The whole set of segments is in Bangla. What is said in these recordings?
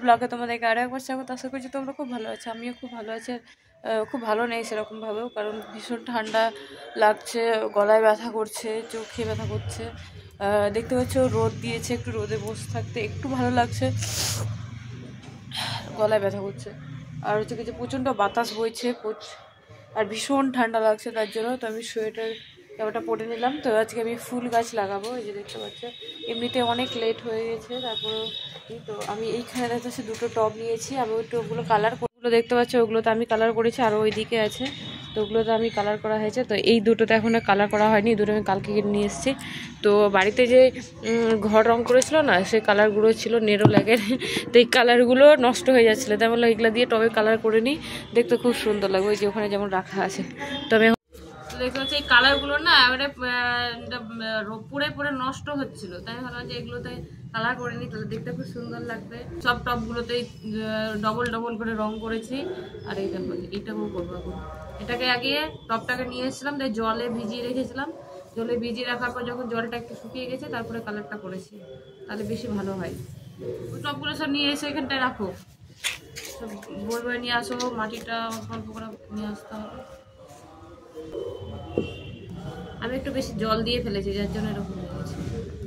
ব্লগে তোমাদেরকে আরও একবার স্বাগত। আশা করছি তোমরা খুব ভালো আছো, আমিও খুব ভালো আছি। খুব ভালো নেই সেরকমভাবেও, কারণ ভীষণ ঠান্ডা লাগছে, গলায় ব্যথা করছে, চোখে ব্যথা করছে। দেখতে পাচ্ছ রোদ দিয়েছে, একটু রোদে বসে থাকতে একটু ভালো লাগছে, গলায় ব্যথা করছে। আর হচ্ছে কিছু প্রচণ্ড বাতাস বইছে আর ভীষণ ঠান্ডা লাগছে, তার জন্য তো আমি সোয়েটার জামাটা পরে নিলাম। তো আজকে আমি ফুল গাছ লাগাবো, এই যে দেখতে পাচ্ছ। এমনিতে অনেক লেট হয়ে গেছে, তারপরে তো আমি এইখানে দেখতে পাচ্ছি দুটো টব নিয়েছি। আমি ওই টবগুলো ওগুলো দেখতে পাচ্ছি, ওগুলোতে আমি কালার করেছি, আর ওই দিকে আছে তো ওগুলোতে আমি কালার করা হয়েছে। তো এই দুটোতে এখনও কালার করা হয়নি, দুটো আমি কালকে কিনে নিয়ে এসেছি। তো বাড়িতে যে ঘর রং করেছিল না, সেই কালারগুলো ছিল নেরো ল্যাগের, তো এই কালারগুলো নষ্ট হয়ে যাচ্ছিলো, তাই বললো এগুলো দিয়ে টবে কালার করে নিই, দেখতে খুব সুন্দর লাগবে, ওই যে ওখানে যেমন রাখা আছে। তবে দেখতে পাচ্ছি এই কালারগুলো না এবারে পুরে পুরে নষ্ট হচ্ছিল, তাই ভাবলাম যে এগুলোতে কালার করে নিই, তাহলে দেখতে খুব সুন্দর লাগবে। সব টপগুলোতেই ডবল ডবল করে রং করেছি। আর এই দেখো এইটাও করবো এখন। এটাকে আগে টপটাকে নিয়ে এসেছিলাম, তাই জলে ভিজিয়ে রেখেছিলাম, জলে ভিজিয়ে রাখার পর যখন জলটা একটু শুকিয়ে গেছে তারপরে কালারটা করেছি, তাহলে বেশি ভালো হয়। ওই টপগুলো সব নিয়ে এসে এখানটায় রাখো, সব বই বই নিয়ে আসো, মাটিটা অল্প করে নিয়ে আসতে হবে। আমি একটু বেশি জল দিয়ে ফেলেছি, যার জন্য এরকম হয়ে গেছে।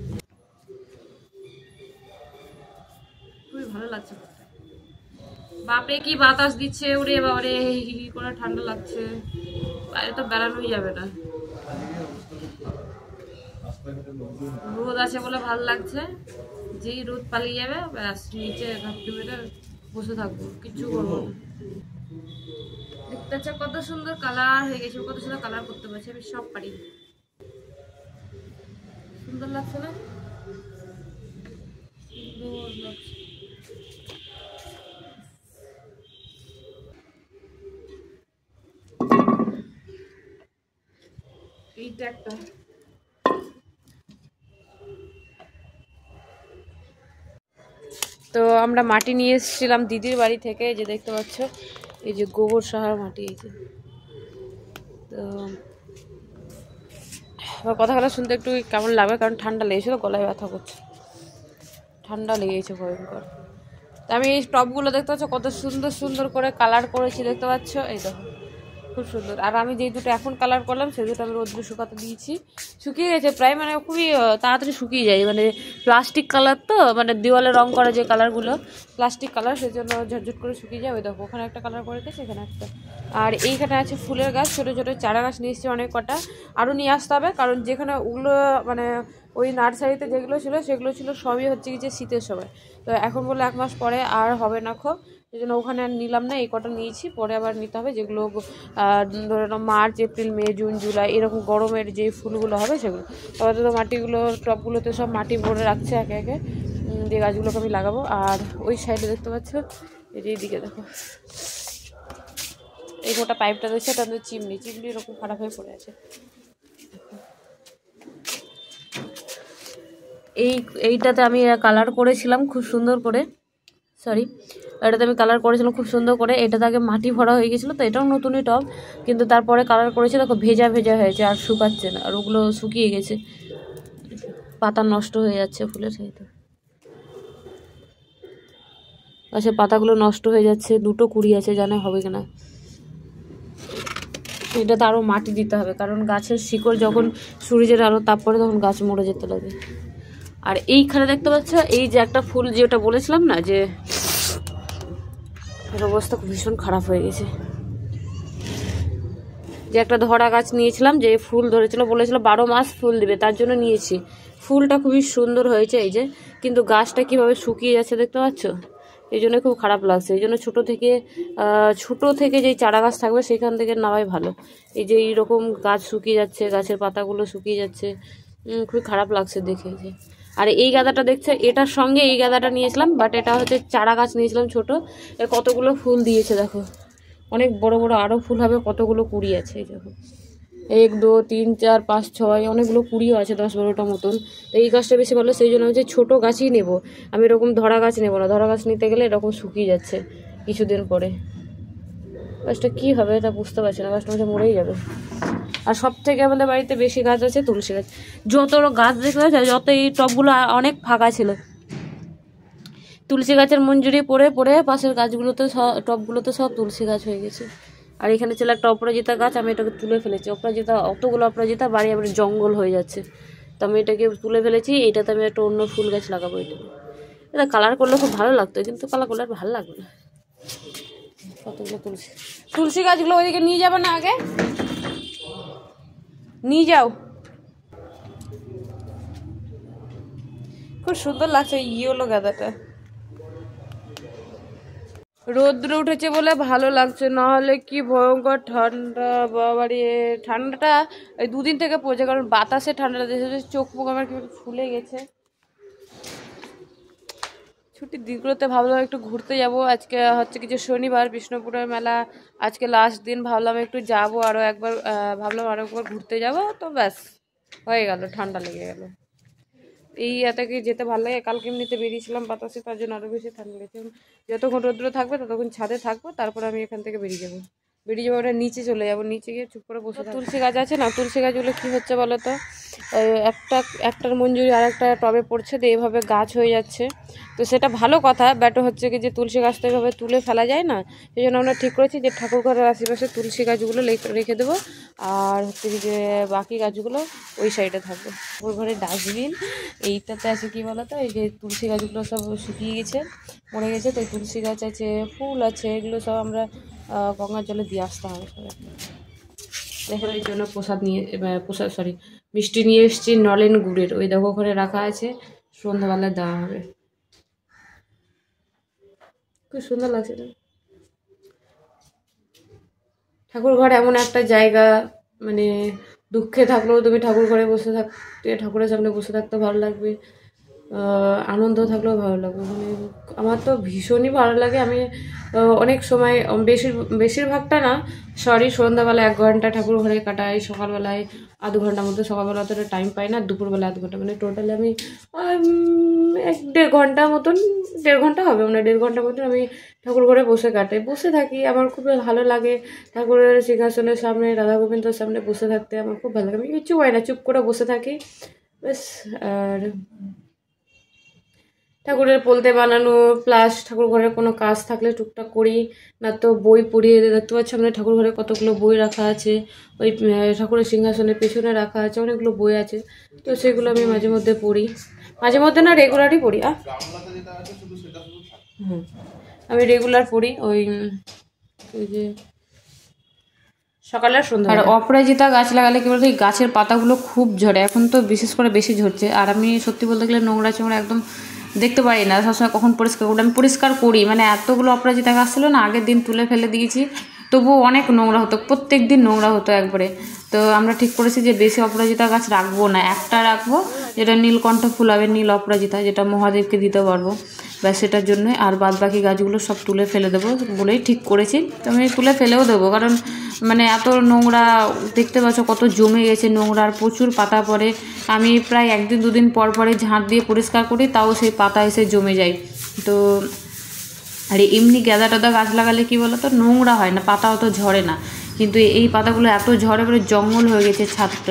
খুবই ভালো লাগছে, বাপরে কি বাতাস দিচ্ছে, ওরে বাবারে হি করে ঠান্ডা লাগছে, বাইরে তো বেড়ানোই যাবে না। রোদ আছে বলে ভালো লাগছে, যেই রোদ পালিয়ে যাবে ব্যাস নিচে ঘাপটি মেরে বসে থাকবো, কিচ্ছু করবো না। দেখতে পাচ্ছ কত সুন্দর কালার হয়ে গেছে, কত সুন্দর কালার করতে পারছি, আমি সব পারি। সুন্দর লাগছে না? সুন্দর লাগছে। এইটা একটা তো আমরা মাটি নিয়ে এসেছিলাম দিদির বাড়ি থেকে, এই যে দেখতে পাচ্ছ, এই যে গোবর সাহার মাটি। এই যে তো আমার কথাগুলো শুনতে একটু কেমন লাগবে, কারণ ঠান্ডা লেগেছিল, গলায় ব্যথা করছে, ঠান্ডা লেগেছে ভয়ঙ্কর। তো আমি এই টবগুলো দেখতে পাচ্ছ কত সুন্দর সুন্দর করে কালার করেছি, দেখতে পাচ্ছ, এই দেখো খুব সুন্দর। আর আমি যেই দুটো এখন কালার করলাম সেই দুটো আমি রোদ্রে শুকাতে দিয়েছি, শুকিয়ে গেছে প্রায়, মানে খুবই তাড়াতাড়ি শুকিয়ে যায়, মানে প্লাস্টিক কালার তো, মানে দেওয়ালে রং করা যে কালারগুলো প্লাস্টিক কালার, সেই জন্য ঝটঝট করে শুকিয়ে যায়। ওই দেখো ওখানে একটা কালার করে গেছে, এখানে একটা। আর এইখানে আছে ফুলের গাছ, ছোটো ছোটো চারা গাছ নিয়ে এসেছি অনেক কটা, আরও নিয়ে আসতে হবে, কারণ যেখানে ওগুলো মানে ওই নার্সারিতে যেগুলো ছিল সেগুলো ছিল সবই হচ্ছে কি যে শীতের সময়, তো এখন বলে 1 মাস পরে আর হবে না খো, সেই জন্য ওখানে আর নিলাম না, এই কটা নিয়েছি, পরে আবার নিতে হবে যেগুলো ধরে নাও March April May June July এরকম গরমের যে ফুলগুলো হবে সেগুলো। তবে তো মাটিগুলো টবগুলোতে সব মাটি ভরে রাখছে একে একে, যে গাছগুলোকে আমি লাগাবো। আর ওই সাইডে দেখতে পাচ্ছ, এই যে এইদিকে দেখো, এই গোটা পাইপটা দেখছে, এটা চিমনি এরকম খারাপ হয়ে পড়ে আছে। এইটাতে আমি কালার করেছিলাম খুব সুন্দর করে, এটাতে আমি কালার করেছিলাম খুব সুন্দর করে, এটাতে আগে মাটি ভরা হয়ে গেছিলো, তো এটাও নতুনই টব, কিন্তু তারপরে কালার করেছি দেখো ভেজা ভেজা হয়েছে, আর শুকাচ্ছে না, আর ওগুলো শুকিয়ে গেছে, পাতা নষ্ট হয়ে যাচ্ছে ফুলের, সেই তো আচ্ছা পাতাগুলো নষ্ট হয়ে যাচ্ছে, দুটো কুড়ি আছে, জানে হবে কিনা। এটাতে আরও মাটি দিতে হবে, কারণ গাছের শিকড় যখন সূর্যের আলো তাপ পড়ে তখন গাছ মরে যেতে লাগে। আর এইখানে দেখতে পাচ্ছ এই যে একটা ফুল, যেটা বলেছিলাম না যে এর অবস্থা ভীষণ খারাপ হয়ে গেছে, যে একটা ধরা গাছ নিয়েছিলাম, যে ফুল ধরেছিল, বলেছিল 12 মাস ফুল দিবে, তার জন্য নিয়েছি, ফুলটা খুবই সুন্দর হয়েছে এই যে, কিন্তু গাছটা কিভাবে শুকিয়ে যাচ্ছে দেখতে পাচ্ছ, এই জন্য খুব খারাপ লাগছে। এই জন্য ছোটো থেকে যেই চারা গাছ থাকবে সেখান থেকে নেওয়াই ভালো। এই যে এইরকম গাছ শুকিয়ে যাচ্ছে, গাছের পাতাগুলো শুকিয়ে যাচ্ছে, খুবই খারাপ লাগছে দেখে। যে আর এই গাঁদাটা দেখছে, এটার সঙ্গে এই গাঁদাটা নিয়েছিলাম, বাট এটা হচ্ছে চারা গাছ নিয়েছিলাম ছোটো, কতগুলো ফুল দিয়েছে দেখো, অনেক বড় বড় আরও ফুল হবে, কতগুলো কুড়ি আছে এই দেখো, 1 2 3 4 5 6, অনেকগুলো কুড়িও আছে, 10-12টা মতন। তো এই গাছটা বেশি ভালো, সেই জন্য হচ্ছে ছোটো গাছই নেব আমি, এরকম ধরা গাছ নেব না, ধরা গাছ নিতে গেলে এরকম শুকিয়ে যাচ্ছে কিছুদিন পরে, গাছটা কী হবে তা বুঝতে পারছি না, গাছটা মধ্যে মরেই যাবে। আর সব থেকে আমাদের বাড়িতে বেশি গাছ আছে তুলসী গাছ, যত গাছ দেখতে পাচ্ছে, যত এই টবগুলো অনেক ফাঁকা ছিল, তুলসী গাছের মঞ্জুরি পড়ে পড়ে পাশের গাছগুলোতে সব টবগুলোতে সব তুলসী গাছ হয়ে গেছে। আর এখানে ছিল একটা অপরাজিতা গাছ, আমি এটাকে তুলে ফেলেছি। অপরাজিতা অতগুলো অপরাজিতা বাড়ি আবার জঙ্গল হয়ে যাচ্ছে, তো আমি এটাকে তুলে ফেলেছি। এইটাতে আমি একটা অন্য ফুল গাছ লাগাবো। এটা কালার করলে খুব ভালো লাগতো, কিন্তু কালার করলে আর ভালো লাগবে না। কতগুলো তুলসী গাছগুলো ওইদিকে নিয়ে যাবে না, আগে নিয়ে যাও। খুব সুন্দর লাগছে ইয়েলো গাঁদাটা। রোদ্র উঠেছে বলে ভালো লাগছে, নাহলে কি ভয়ঙ্কর ঠান্ডা। বাবারে ঠান্ডাটা এই দুদিন থেকে পড়ছে, কারণ বাতাসে ঠান্ডাটা দিয়েছে। চোখ মুখ আমার কি ফুলে গেছে। ছুটির দিনগুলোতে ভাবলাম একটু ঘুরতে যাব। আজকে হচ্ছে কি যে শনিবার, বিষ্ণুপুরের মেলা আজকে লাস্ট দিন। ভাবলাম একটু যাব, আরও একবার ভাবলাম আরও একবার ঘুরতে যাব। তো ব্যাস হয়ে গেল, ঠান্ডা লেগে গেল। এই এত কি যেতে ভালো লাগে। কালকে এমনিতে বেরিয়েছিলাম বাতাসে, তার জন্য আরও বেশি ঠান্ডা লেগেছে। যতক্ষণ রৌদ্র থাকবে ততক্ষণ ছাদে থাকবো, তারপর আমি এখান থেকে বেরিয়ে যাবো। ওটা নিচে চলে যাবো, নিচে গিয়ে চুপ করে বসে। তুলসী গাছ আছে না, তুলসী গাছগুলো কী হচ্ছে বলো তো, একটার মঞ্জুরি আর একটা টবে পড়ছে, দিয়ে এভাবে গাছ হয়ে যাচ্ছে। তো সেটা ভালো কথা, বাট হচ্ছে কি যে তুলসী গাছটা এভাবে তুলে ফেলা যায় না। সেই জন্য আমরা ঠিক করেছি যে ঠাকুর ঘরের আশেপাশে তুলসী গাছগুলো রেখে দেবো, আর হচ্ছে কি যে বাকি গাছগুলো ওই সাইডে থাকবে। ঠাকুর ঘরের ডাস্টবিন এইটাতে আছে কি বলো তো, এই যে তুলসী গাছগুলো সব শুকিয়ে গেছে, মরে গেছে। তো তুলসী গাছ আছে, ফুল আছে, এগুলো সব আমরা গঙ্গার জলে দিয়ে আসতে হবে সবাই। দেখেন এই জন্য মিষ্টি নিয়ে এসেছি নলেন গুড়ের, ওই দেখো ঘরে রাখা আছে, সন্ধ্যাবেলায় দেওয়া হবে। খুব সুন্দর লাগছে না? ঠাকুর ঘর এমন একটা জায়গা, মানে দুঃখে থাকলেও তুমি ঠাকুর ঘরে বসে থাকতে, ঠাকুরের সামনে বসে থাকতে ভালো লাগবে, আনন্দ থাকলেও ভালো লাগবে। মানে আমার তো ভীষণই ভালো লাগে। আমি অনেক সময় বেশিরভাগটা না, সন্ধ্যাবেলা 1 ঘন্টা ঠাকুর ঘরে কাটাই, সকালবেলায় আধ ঘন্টার মধ্যে। সকালবেলা অতটা টাইম পাই না, দুপুরবেলা আধ ঘন্টা, মানে টোটালি আমি 1-1.5 ঘন্টা মতন, 1.5 ঘন্টা হবে, মানে 1.5 ঘন্টার মতন আমি ঠাকুর ঘরে বসে কাটাই, বসে থাকি। আমার খুব ভালো লাগে ঠাকুরের সিংহাসনের সামনে, রাধা গোবিন্দর সামনে বসে থাকতে আমার খুব ভালো লাগে। আমি কিচ্ছু হয় না, চুপ করে বসে থাকি বেশ। আর ঠাকুরের পোলতে বানানো, প্লাস ঠাকুর ঘরের কোনো কাজ থাকলে টুকটাক করি, না তো বই পড়ি। দেখতে পাচ্ছি আমাদের ঠাকুর ঘরে কতগুলো বই রাখা আছে, ওই ঠাকুরের সিংহাসনের পেছনে রাখা আছে, অনেকগুলো বই আছে। তো সেগুলো আমি মাঝে মধ্যে পড়ি, মাঝে মধ্যে না, রেগুলারই পড়ি। আমি রেগুলার পড়ি ওই যে সকালে সন্ধ্যা। আর অপরাজিতা গাছ লাগালে কি বলতো, এই গাছের পাতাগুলো খুব ঝরে, এখন তো বিশেষ করে বেশি ঝরছে। আর আমি সত্যি বলতে গেলে নোংরা চোংরা একদম দেখতে পারি না, সবসময় কখন পরিষ্কার করি। আমি পরিষ্কার করি, মানে এতগুলো অপরাজিতা গাছ ছিল না, আগের দিন তুলে ফেলে দিয়েছি, তবুও অনেক নোংরা হতো, প্রত্যেক দিন নোংরা হতো একবারে। তো আমরা ঠিক করেছি যে বেশি অপরাজিতা গাছ রাখবো না, একটা রাখবো, যেটা নীলকণ্ঠ ফুল হবে, নীল অপরাজিতা, যেটা মহাদেবকে দিতে পারবো, ব্যাস সেটার জন্যই। আর বাদ বাকি গাছগুলো সব তুলে ফেলে দেবো বলেই ঠিক করেছি। তো আমি তুলে ফেলেও দেবো, কারণ মানে এত নোংরা দেখতে পাচ্ছ, কত জমে গেছে নোংরা, আর প্রচুর পাতা পড়ে। আমি প্রায় 1-2 দিন পর পরে ঝাঁট দিয়ে পরিষ্কার করি, তাও সেই পাতা এসে জমে যায়। তো আর এমনি গাঁদা টাদা গাছ লাগালে কি বলো তো, নোংরা হয় না, পাতা অত ঝরে না। কিন্তু এই পাতাগুলো এত ঝরে পরে জঙ্গল হয়ে গেছে ছাদটা।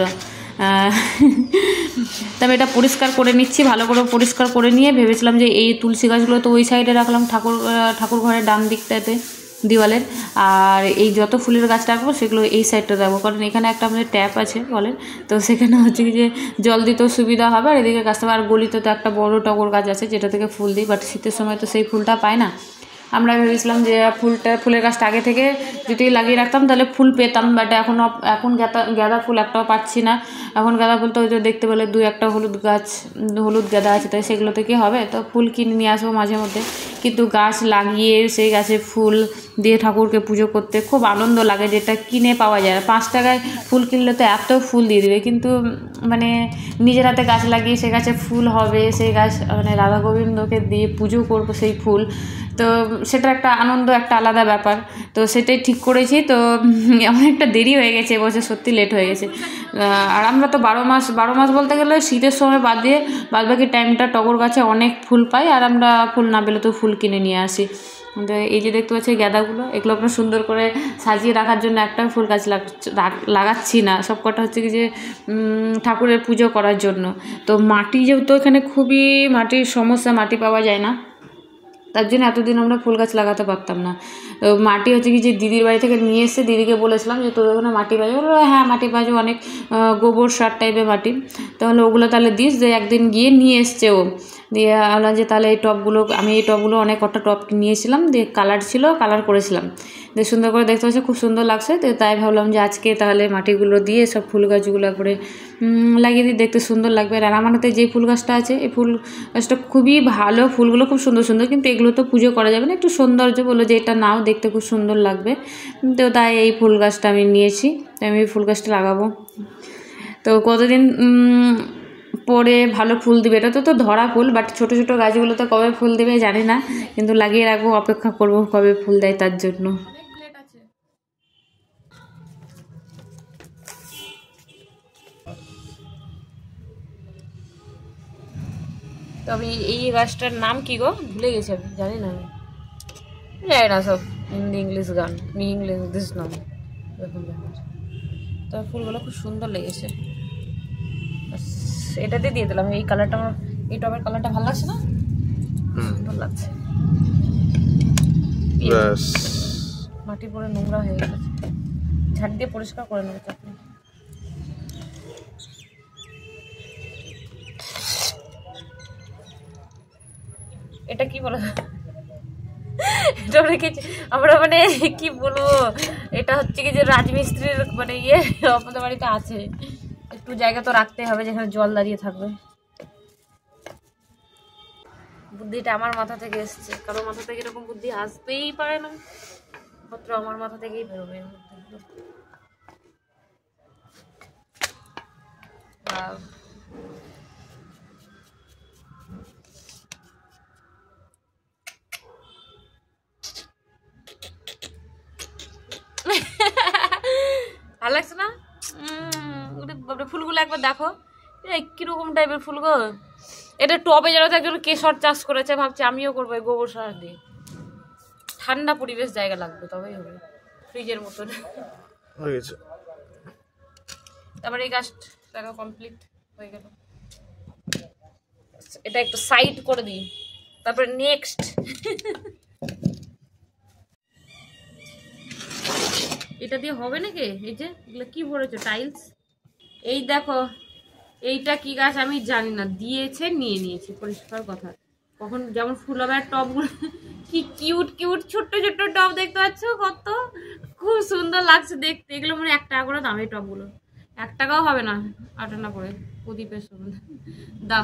তবে এটা পরিষ্কার করে নিচ্ছি, ভালো করে পরিষ্কার করে নিয়ে ভেবেছিলাম যে এই তুলসী গাছগুলো তো ওই সাইডে রাখলাম, ঠাকুর ঘরের ডান দিকটাতে দেওয়ালের, আর এই যত ফুলের গাছ রাখবো সেগুলো এই সাইডটা রাখবো, কারণ এখানে একটা আমাদের ট্যাপ আছে বলেন, তো সেখানে হচ্ছে কি যে জল দিতেও সুবিধা হবে, আর এদিকে গাছটা। আর গলিতে তো একটা বড় টগর গাছ আছে যেটা থেকে ফুল দিই, বাট শীতের সময় তো সেই ফুলটা পায় না। আমরা ভেবেছিলাম যে ফুলের গাছটা আগে থেকে যদি লাগিয়ে রাখতাম তাহলে ফুল পেতাম, বাট এখন গাঁদা ফুল একটাও পাচ্ছি না। এখন গাঁদা ফুল তো ওই যে দেখতে পেলে 2-1টা হলুদ গাঁদা আছে, তাই সেগুলোতে কি হবে, তো ফুল কিনে নিয়ে আসবো মাঝে মধ্যে। কিন্তু গাছ লাগিয়ে সেই গাছে ফুল দিয়ে ঠাকুরকে পুজো করতে খুব আনন্দ লাগে, যেটা কিনে পাওয়া যায় না। 5 টাকায় ফুল কিনলে তো এত ফুল দিয়ে দেবে, কিন্তু মানে নিজের হাতে গাছ লাগিয়ে সে গাছে ফুল হবে, সেই গাছ মানে রাধা গোবিন্দকে দিয়ে পুজো করবো সেই ফুল, তো সেটা একটা আনন্দ, একটা আলাদা ব্যাপার। তো সেটাই ঠিক করেছি। তো অনেকটা দেরি হয়ে গেছে এবছর, সত্যি লেট হয়ে গেছে। আর আমরা তো 12 মাস বলতে গেলে শীতের সময় বাদ দিয়ে বাদবাকি টাইমটা টগর গাছে অনেক ফুল পাই, আর আমরা ফুল না পেলে তো ফুল কিনে নিয়ে আসি। এই যে দেখতে পাচ্ছি গাঁদাগুলো, এগুলো আপনার সুন্দর করে সাজিয়ে রাখার জন্য একটা ফুল গাছ লাগাচ্ছি না, সব কটা হচ্ছে কি যে ঠাকুরের পুজো করার জন্য। তো মাটি যেহেতু এখানে খুবই মাটির সমস্যা, মাটি পাওয়া যায় না, তার জন্য এতদিন আমরা ফুল গাছ লাগাতে পারতাম না। তো মাটি হচ্ছে কি যে দিদির বাড়ি থেকে নিয়ে এসে দিদিকে বলেছিলাম যে তোদের ওখানে মাটি পাওয়া যায়, বললো হ্যাঁ মাটি পাওয়া যায়, অনেক গোবর সার টাইপের মাটি, তাহলে ওগুলো তাহলে দিস। যে একদিন গিয়ে নিয়ে এসছে ও, দিয়ে বললাম যে তাহলে এই টবগুলো, আমি এই টবগুলো অনেক কটা টব নিয়েছিলাম, দিয়ে কালার ছিল, কালার করেছিলাম, দিয়ে সুন্দর করে দেখতে পাচ্ছি, খুব সুন্দর লাগছে। তো তাই ভাবলাম যে আজকে তাহলে মাটিগুলো দিয়ে সব ফুল গাছগুলো করে লাগিয়ে দিই, দেখতে সুন্দর লাগবে। আর আমার হাতে যে ফুল গাছটা আছে, এই ফুল গাছটা খুবই ভালো, ফুলগুলো খুব সুন্দর সুন্দর, কিন্তু এগুলো তো পুজো করা যাবে না, একটু সৌন্দর্য বললো যে এটা নাও, দেখতে খুব সুন্দর লাগবে। তো তাই এই ফুল গাছটা আমি নিয়েছি, তাই আমি এই ফুল গাছটা লাগাবো। তো কতদিন পরে ভালো ফুল দিবে, এটা তো ধরা ফুল, বাট ছোটো ছোটো গাছগুলোতে কবে ফুল দেবে জানি না, কিন্তু লাগিয়ে রাখবো, অপেক্ষা করবো কবে ফুল দেয় তার জন্য। তো আমি এই গাছটার নাম কি গো ভুলে গেছি, আমি জানি না, আমি জানি না সব হিন্দি ইংলিশ গান, ইংলিশ নাম এরকম ব্যাপার। তো ফুলগুলো খুব সুন্দর লেগেছে, এটাতে দিয়ে দিলাম। এই কালারটা আমার, এই টবের কালারটা ভালো লাগছে না, সুন্দর লাগছে। মাটি পরে নোংরা হয়ে গেছে, ঝাড় দিয়ে পরিষ্কার করে নেবো চাকরি। এটা কি বলো, এটা রেখেছি আমরা, মানে কি বলবো, এটা হচ্ছে কি যে রাজমিস্ত্রির মানে ইয়ে আমাদের বাড়িতে আছে, একটু জায়গা তো রাখতে হবে যেখানে জল দাঁড়িয়ে থাকবে। বুদ্ধিটা আমার মাথা থেকে এসছে, কারো মাথা থেকে এরকম বুদ্ধি আসতেই পারে না, মাত্র আমার মাথা থেকেই বেরোবে। ভালো লাগছে না? ফুলগুলো একবার দেখো, কিরকম টাইপের ফুল গো। এটা টবে যেন একজন কেশর চাষ করেছে, ভাবছি আমিও করবো গোবর সার দিয়ে। ঠান্ডা পরিবেশ জায়গা লাগবে, তবেই হবে, ফ্রিজের মতন হয়ে গেছে। তারপরে এই গাছটা কমপ্লিট হয়ে গেল, এটা একটু সাইড করে দিই, তারপরে নেক্সট। এটা দিয়ে হবে নাকি? এই যে এগুলো কি ভরেছে, টাইলস। এই দেখো এইটা কি গাছ আমি জানি না, দিয়েছে নিয়ে নিয়েছি, পরিষ্কার কথা। কখন যেমন ফুল হবে, টবগুলো কি কিউট কিউট ছোট্ট ছোট্ট টব দেখতে পাচ্ছ, কত খুব সুন্দর লাগছে দেখতে। এগুলো মানে 1 টাকা করে দাম, এই টবগুলো 1 টাকাও হবে না, 8 আনা করে প্রদীপের সমান দাও।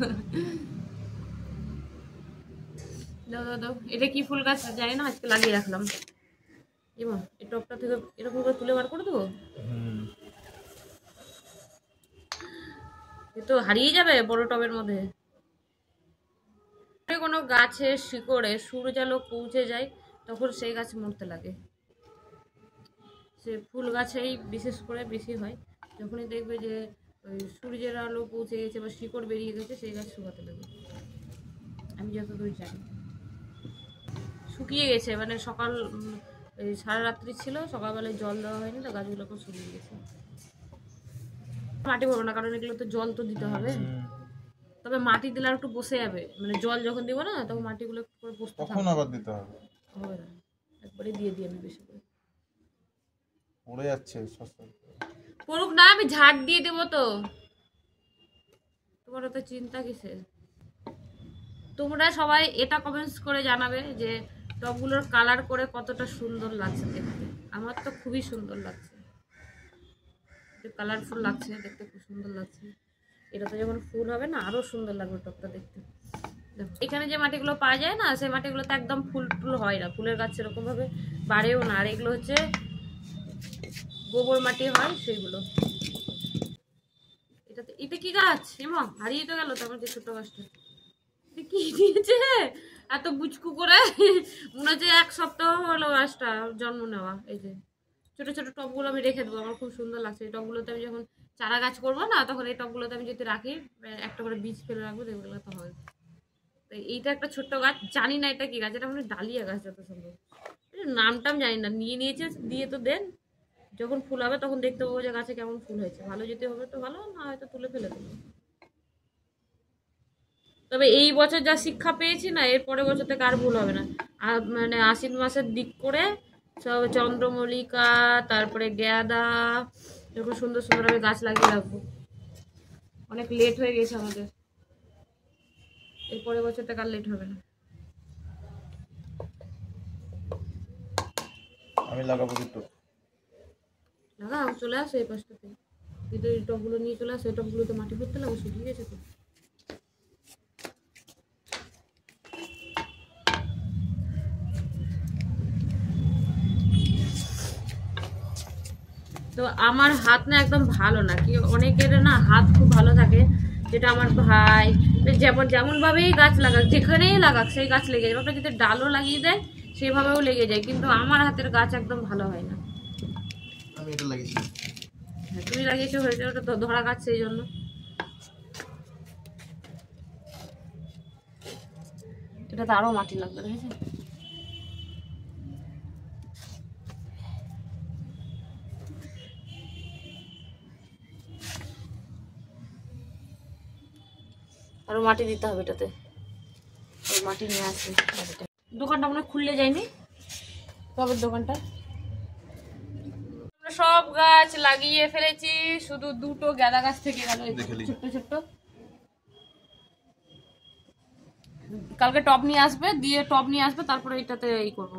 দাও দাও দাও। এটা কি ফুল গাছ জানি না, আজকে লাগিয়ে রাখলাম। এমন এই টবটা থেকে এরকম করে তুলে বার করে দেবো, এ তো হারিয়ে যাবে বড় টবের মধ্যে। কোনো গাছের শিকড়ে সূর্যালোক পৌঁছে যায়, তখন সেই গাছ মরতে লাগে। সে ফুল গাছেই বিশেষ করে বেশি হয়, যখনই দেখবে যে ওই সূর্যের আলো পৌঁছে গেছে বা শিকড় বেরিয়ে গেছে, সেই গাছ শুকাতে লাগে। আমি যতদূর জানি শুকিয়ে গেছে, মানে সকাল এই সারা রাত্রি ছিল, সকালবেলায় জল দেওয়া হয়নি, তো গাছগুলো খুব শুকিয়ে গেছে। মাটি ভরবো না, কারণ এগুলো তো জল তো দিতে হবে। তবে মাটি দিলে আর একটু বসে যাবে, মানে জল যখন দিব না তখন মাটিগুলো করে বসতে থাকবে, তখন আবার দিতে হবে। হবে না, একবারে দিয়ে দিই আমি বেশি করে। পড়ে যাচ্ছে, পড়ুক না, আমি ঝাড় দিয়ে দেবো তো, তোমার তো চিন্তা কিসের। তোমরা সবাই এটা কমেন্টস করে জানাবে যে টবগুলোর কালার করে কতটা সুন্দর লাগছে দেখতে। আমার তো খুবই সুন্দর লাগছে, কালারফুল লাগছে দেখতে, খুব সুন্দর লাগছে। এটাতে যখন ফুল হবে না, আরো সুন্দর লাগবে টবটা দেখতে। এখানে যে মাটিগুলো পাওয়া যায় না, সেই মাটিগুলোতে একদম ফুল টুল হয় না, ফুলের গাছ সেরকম ভাবে বাড়েও না। আর এগুলো হচ্ছে গোবর মাটি হয় সেগুলো। এটাতে, এটা কি গাছ এমা, হারিয়ে তো গেল তোমার যে ছোট গাছটা, কি দিয়েছে এত বুচকু করে, মনে হচ্ছে 1 সপ্তাহ হলো গাছটা জন্ম নেওয়া। এই যে ছোট ছোট টবগুলো আমি রেখে দেবো, আমার খুব সুন্দর লাগছে। এই টবগুলোতে আমি যখন চারা গাছ করবো না, তখন এই টবগুলোতে আমি যদি রাখি, একটা করে বীজ ফেলে রাখবো, দেখবো তো হয়। তো এইটা একটা ছোট্ট গাছ, জানি না এটা কি গাছ, এটা মানে ডালিয়া গাছ যত সম্ভব, নামটা আমি জানি না। নিয়ে নিয়েছে, দিয়ে তো দেন, যখন ফুল হবে তখন দেখতে পাবো যে গাছে কেমন ফুল হয়েছে। ভালো যদি হবে তো ভালো, না হয়তো তুলে ফেলে দেবো। তবে এই বছর যা শিক্ষা পেয়েছি না, এর পরের বছর থেকে আর ভুল হবে না। আর মানে আশ্বিন মাসের দিক করে সব চন্দ্রমল্লিকা, তারপরে গেঁদা, এরকম সুন্দর সুন্দর আমি গাছ লাগিয়ে রাখবো। অনেক লেট হয়ে গেছে আমাদের, এর পরের বছর থেকে আর লেট হবে না। আমি লাগাবো কিন্তু, লাগাও, চলে আসো এই পাশটাতে, কিন্তু এই টবগুলো নিয়ে চলে আসো। এই টবগুলোতে মাটি ভরতে লাগবে, শুকিয়ে গেছে তো। তো আমার হাত না একদম ভালো না, কি অনেকের না হাত খুব ভালো থাকে, যেটা আমার ভাই যেমন যেমন ভাবেই গাছ লাগাক, যেখানেই লাগাক সেই গাছ লেগে যায়। ওটা যদি ডালও লাগিয়ে দেয় সেভাবেও লেগে যায়, কিন্তু আমার হাতের গাছ একদম ভালো হয় না। আমি এটা লাগিয়েছি। হ্যাঁ, তুমি লাগিয়েছো, হয়েছে, ওটা তো ধরা গাছ, সেই জন্য। এটাতে আরো মাটি লাগবে, দেখেছো? আরো মাটি দিতে হবে এটাতে, মাটি নিয়ে আসবে। দোকানটা মনে হয় খুললে যায়নি, টবের দোকানটা। সব গাছ লাগিয়ে ফেলেছি, শুধু দুটো গাঁদা গাছ থেকে গেল, ছোট্ট ছোট্ট। কালকে টব নিয়ে আসবে, দিয়ে টব নিয়ে আসবে, তারপরে এটাতে এই করবো।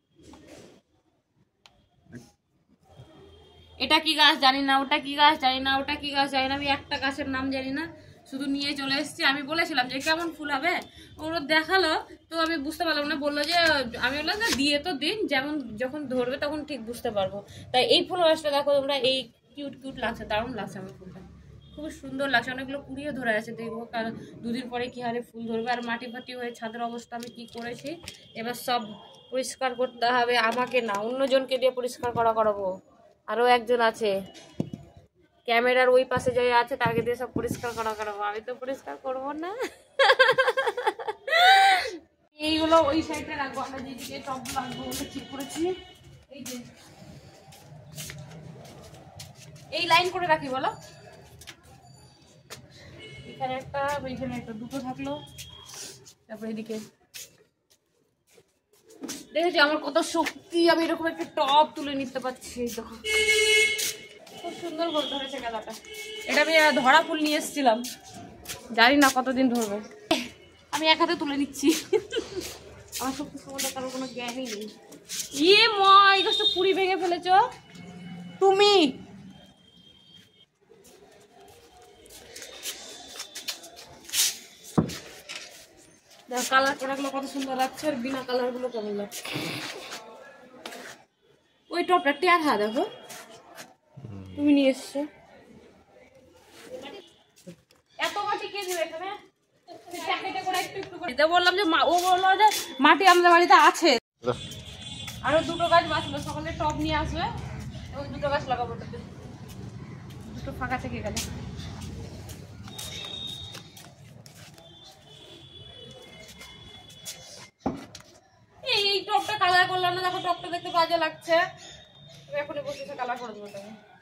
এটা কি গাছ জানি না, ওটা কি গাছ জানি না, ওটা কি গাছ জানি না, আমি একটা গাছের নাম জানি না, শুধু নিয়ে চলে এসেছি। আমি বলেছিলাম যে কেমন ফুল হবে, ওরা দেখালো, তো আমি বুঝতে পারলাম না। বললো যে, আমি বললাম যে দিয়ে তো দিন, যেমন যখন ধরবে তখন ঠিক বুঝতে পারবো। তাই এই ফুল গাছটা দেখো তোমরা, এই কিউট কিউট লাগছে, দারুণ লাগছে আমার ফুলটা, খুব সুন্দর লাগছে। অনেকগুলো কুড়িয়ে ধরে আছে, দেখবো কারণ দুদিন পরে কি হারে ফুল ধরবে। আর মাটি ফাটি হয়ে ছাদের অবস্থা আমি কি করেছি, এবার সব পরিষ্কার করতে হবে, আমাকে না অন্যজনকে দিয়ে পরিষ্কার করাবো। আরো একজন আছে ক্যামেরার ওই পাশে যে আছে, তাকে দিয়ে সব পরিষ্কার করাবো, আমি তো পরিষ্কার করবো না। এইগুলো ওই সাইডে রাখবো, আমরা যেদিকে টব লাগবো ওগুলো ঠিক করেছি। এই যে এই লাইন করে রাখি, বলো, এখানে একটা, ওইখানে একটা, দুটো থাকলো। তারপর এদিকে দেখেছি আমার কত শক্তি, আমি এরকম একটা টব তুলে নিতে পারছি। দেখো খুব সুন্দর ফুল ধরেছে গাঁদাটা। এটা আমি ধরা ফুল নিয়ে এসেছিলাম, জানি না কতদিন ধরবে। আমি এক হাতে তুলে নিচ্ছি, আমার শক্তি সম্বন্ধে কারোর কোনো জ্ঞানই নেই। ইয়ে মা, এই গাছটা পুরি ভেঙে ফেলেছ তুমি। দেখো কালার করাগুলো কত সুন্দর লাগছে, আর বিনা কালার গুলো কেমন লাগছে। ওই টপটা টের হা, দেখো তুমি নিয়ে এসছো। এত মাটি কে দিবে এখানে? বললাম যে ও বললো যে মাটি আমাদের বাড়িতে আছে, আরো দুটো গাছ বাঁচলো, সকালে টব নিয়ে আসবে এবং দুটো গাছ লাগাবো। দুটো ফাঁকা থেকে গেলে এই টবটা কালার করলাম না, দেখো টবটা দেখতে বাজে লাগছে। এখনই বসে কালার করে দেবো।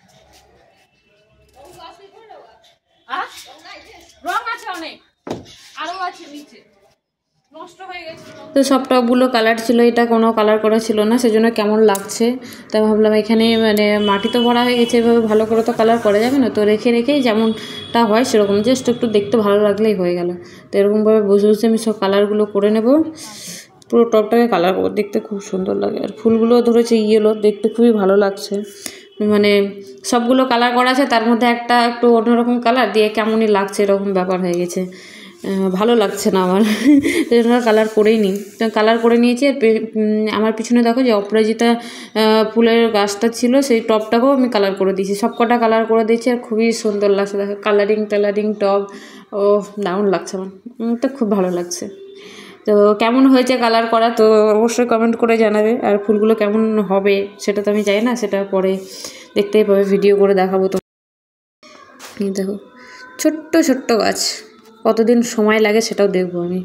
রং আছে অনেক, আরো আছে নিচে, নষ্ট হয়ে গেছে। তো সব টবগুলো কালার ছিল, এটা কোনো কালার করা ছিল না, সেজন্য কেমন লাগছে। তাই ভাবলাম এখানে মানে মাটি তো ভরা হয়ে গেছে, এভাবে ভালো করে তো কালার করা যাবে না, তো রেখে রেখেই যেমনটা হয় সেরকম জাস্ট একটু দেখতে ভালো লাগলেই হয়ে গেল। তো এরকমভাবে বসে বসে আমি সব কালারগুলো করে নেব, পুরো টবটাকে কালার করবো, দেখতে খুব সুন্দর লাগে। আর ফুলগুলো ধরেছে ইয়েলো, দেখতে খুবই ভালো লাগছে। মানে সবগুলো কালার করা আছে, তার মধ্যে একটা একটু অন্যরকম কালার দিয়ে কেমনই লাগছে, এরকম ব্যাপার হয়ে গেছে, ভালো লাগছে না আমার। সেই জন্য কালার করেই নিই, কালার করে নিয়েছি। আর আমার পিছনে দেখো যে অপরাজিতা ফুলের গাছটা ছিল, সেই টবটাকেও আমি কালার করে দিয়েছি, সব কটা কালার করে দিয়েছি। আর খুবই সুন্দর লাগছে, দেখো কালারিং টব, ও দারুণ লাগছে, আমার তো খুব ভালো লাগছে। তো কেমন হয়েছে কালার করা, তো অবশ্যই কমেন্ট করে জানাবে। আর ফুলগুলো কেমন হবে সেটা তো আমি জানি না, সেটা পরে দেখতেই পাবে, ভিডিও করে দেখাবো। তো দেখো ছোট্ট ছোট্ট গাছ, কতদিন সময় লাগে সেটাও দেখবো আমি।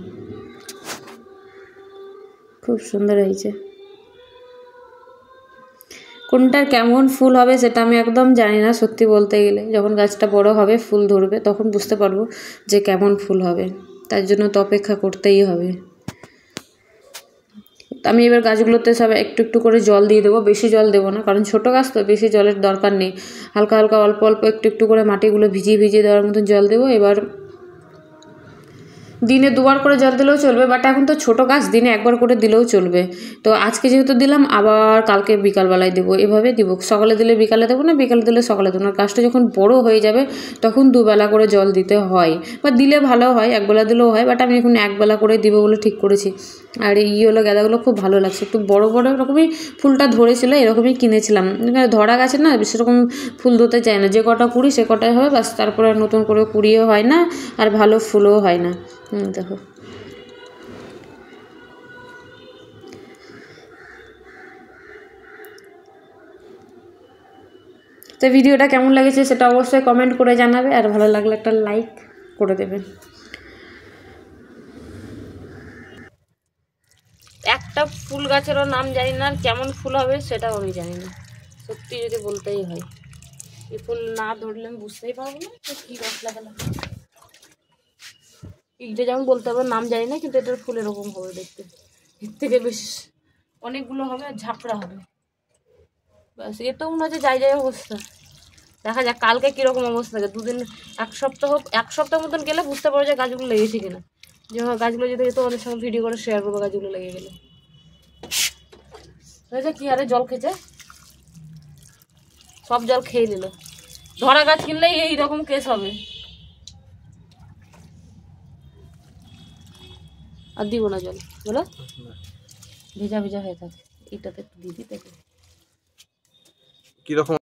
খুব সুন্দর হয়েছে, কোনটার কেমন ফুল হবে সেটা আমি একদম জানি না সত্যি বলতে গেলে। যখন গাছটা বড় হবে, ফুল ধরবে, তখন বুঝতে পারবো যে কেমন ফুল হবে। তার জন্য তো অপেক্ষা করতেই হবে। আমি এবার গাছগুলোতে সব একটু একটু করে জল দিয়ে দেবো, বেশি জল দেবো না, কারণ ছোটো গাছ তো বেশি জলের দরকার নেই। হালকা হালকা অল্প অল্প একটু একটু করে মাটিগুলো ভিজিয়ে ভিজিয়ে দেওয়ার মতন জল দেবো। এবার দিনে 2 বার করে জল দিলেও চলবে, বাট এখন তো ছোটো গাছ দিনে 1 বার করে দিলেও চলবে। তো আজকে যেহেতু দিলাম, আবার কালকে বিকালবেলায় দেবো, এভাবে দিব। সকালে দিলে বিকালে দেবো না, বিকালে দিলে সকালে দেবো না। গাছটা যখন বড় হয়ে যাবে তখন 2 বেলা করে জল দিতে হয়, বা দিলে ভালো হয়, 1 বেলা দিলেও হয়, বাট আমি এখন 1 বেলা করে দিব বলে ঠিক করেছি। আর এই হলো গাঁদাগুলো খুব ভালো লাগছে, একটু বড় বড় এরকমই ফুলটা ধরেছিল, এরকমই কিনেছিলাম। ধরা গাছে না সেরকম ফুল ধরতে চায় না, যে কটা কুড়ি সে কটাই হবে বাস, তারপরে নতুন করে কুড়িও হয় না আর ভালো ফুলও হয় না। দেখো তো ভিডিওটা কেমন লেগেছে সেটা অবশ্যই কমেন্ট করে জানাবে, আর ভালো লাগলে একটা লাইক করে দেবে। একটা ফুল গাছেরও নাম জানি না, কেমন ফুল হবে সেটাও আমি জানি না, সত্যি যদি বলতেই হয়। এই ফুল না ধরলে আমি বুঝতেই পারবো না কী গাছ লাগালাম। এইটা যেমন বলতে হবে নাম জানি না, কিন্তু এটার ফুল এরকম হবে দেখতে, এর থেকে বেশ অনেকগুলো হবে আর ঝাপড়া হবে। ব্যাস, এ তো মনে হচ্ছে যাই যাই অবস্থা। দেখা যাক কালকে কীরকম অবস্থা থাকে, 2 দিন 1 সপ্তাহ মতন গেলে বুঝতে পারবো যে গাছগুলো লেগেছে কিনা। যখন গাছগুলো যদি যেত অনেক সময় ভিডিও করে শেয়ার করবো গাছগুলো লেগে গেলে। হয়েছে কি হারে জল খেয়েছে, সব জল খেয়ে নিল। ধরা গাছ কিনলেই এইরকম কেস হবে। আর দিব না জল, বলো ভেজা ভেজা হয়ে থাকে, এটাতে একটু দিয়ে দিতে কিরকম